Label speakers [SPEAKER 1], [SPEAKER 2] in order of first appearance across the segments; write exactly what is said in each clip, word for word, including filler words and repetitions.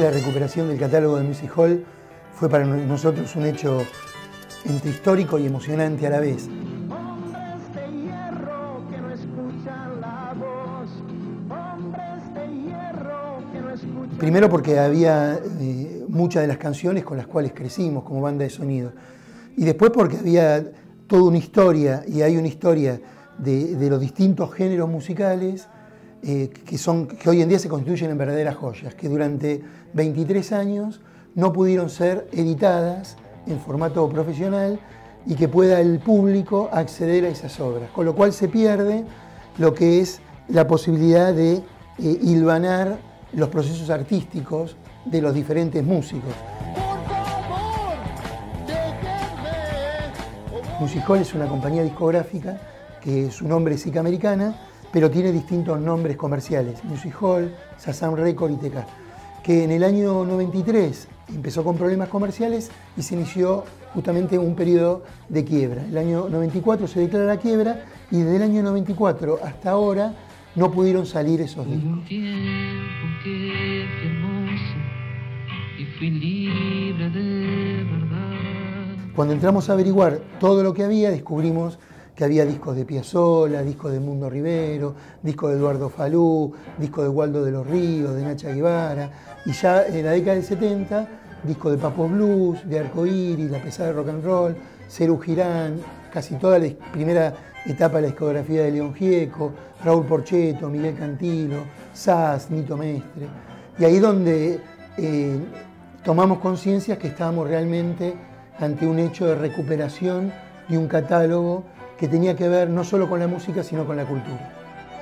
[SPEAKER 1] Realmente la recuperación del catálogo de Music Hall fue para nosotros un hecho entre histórico y emocionante a la vez. Primero porque había eh, muchas de las canciones con las cuales crecimos como banda de sonido. Y después porque había toda una historia, y hay una historia de, de los distintos géneros musicales eh, que, son, que hoy en día se constituyen en verdaderas joyas, que durante veintitrés años no pudieron ser editadas en formato profesional y que pueda el público acceder a esas obras. Con lo cual se pierde lo que es la posibilidad de eh, hilvanar los procesos artísticos de los diferentes músicos. Music Hall es una compañía discográfica que su nombre es I C A Americana, pero tiene distintos nombres comerciales: Music Hall, Shazam Record y T K, que en el año noventa y tres empezó con problemas comerciales y se inició justamente un periodo de quiebra. El año noventa y cuatro se declara la quiebra y desde el año noventa y cuatro hasta ahora no pudieron salir esos discos.
[SPEAKER 2] Un tiempo que fui hermoso y fui libre de verdad.
[SPEAKER 1] Cuando entramos a averiguar todo lo que había, descubrimos que había discos de Piazzolla, discos de Mundo Rivero, discos de Eduardo Falú, discos de Waldo de los Ríos, de Nacha Guevara, y ya en la década del setenta, discos de Papo Blues, de Arcoíris, La Pesada de Rock and Roll, Serú Girán, casi toda la primera etapa de la discografía de León Gieco, Raúl Porchetto, Miguel Cantilo, Sass, Nito Mestre. Y ahí donde eh, tomamos conciencia que estábamos realmente ante un hecho de recuperación de un catálogo que tenía que ver no solo con la música, sino con la cultura.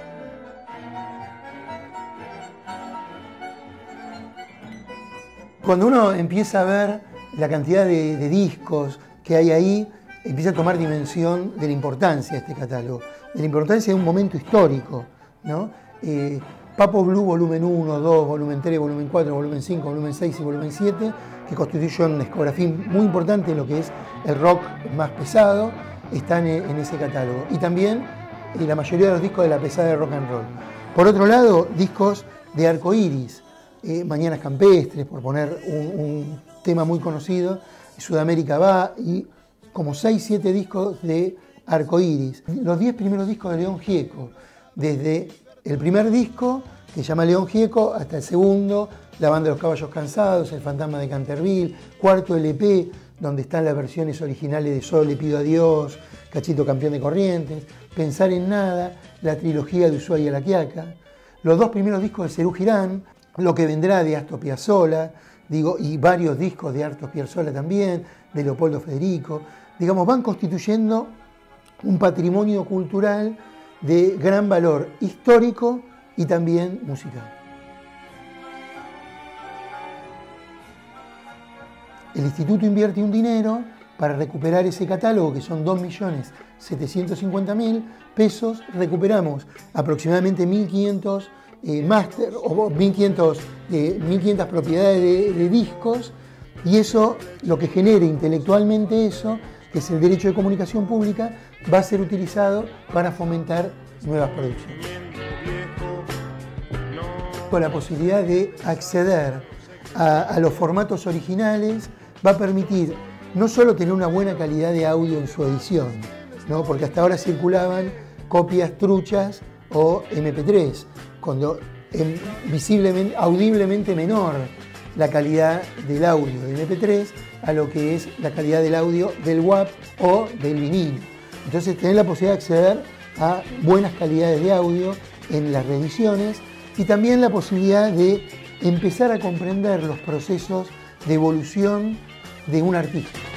[SPEAKER 1] Cuando uno empieza a ver la cantidad de, de discos que hay ahí, empieza a tomar dimensión de la importancia de este catálogo, de la importancia de un momento histórico, ¿no? Eh, Papo Blue volumen uno, dos, volumen tres, volumen cuatro, volumen cinco, volumen seis y volumen siete, que constituyen una discografía muy importante en lo que es el rock más pesado, están en ese catálogo. Y también eh, la mayoría de los discos de La Pesada de Rock and Roll. Por otro lado, discos de Arcoíris, eh, Mañanas Campestres, por poner un, un tema muy conocido, Sudamérica Va, y como seis, siete discos de Arcoíris. Los diez primeros discos de León Gieco, desde el primer disco, que se llama León Gieco, hasta el segundo, La Banda de los Caballos Cansados, El Fantasma de Canterville, cuarto L P, donde están las versiones originales de Solo le pido a Dios, Cachito Campeón de Corrientes, Pensar en Nada, la trilogía de Ushuaia La Quiaca, los dos primeros discos de Serú Girán, Lo que vendrá de Astor Piazzolla, digo, y varios discos de Astor Piazzolla también, de Leopoldo Federico, digamos, van constituyendo un patrimonio cultural de gran valor histórico y también musical. El Instituto invierte un dinero para recuperar ese catálogo, que son dos millones setecientos cincuenta mil pesos. Recuperamos aproximadamente mil quinientos eh, máster o mil quinientas eh, propiedades de, de discos, y eso, lo que genere intelectualmente eso, que es el derecho de comunicación pública, va a ser utilizado para fomentar nuevas producciones. Con la posibilidad de acceder a, a los formatos originales, va a permitir no solo tener una buena calidad de audio en su edición, ¿no? Porque hasta ahora circulaban copias truchas o eme pe tres, cuando es visiblemente, audiblemente menor la calidad del audio de eme pe tres a lo que es la calidad del audio del W A P o del vinilo. Entonces tener la posibilidad de acceder a buenas calidades de audio en las reediciones y también la posibilidad de empezar a comprender los procesos de evolución de un artista.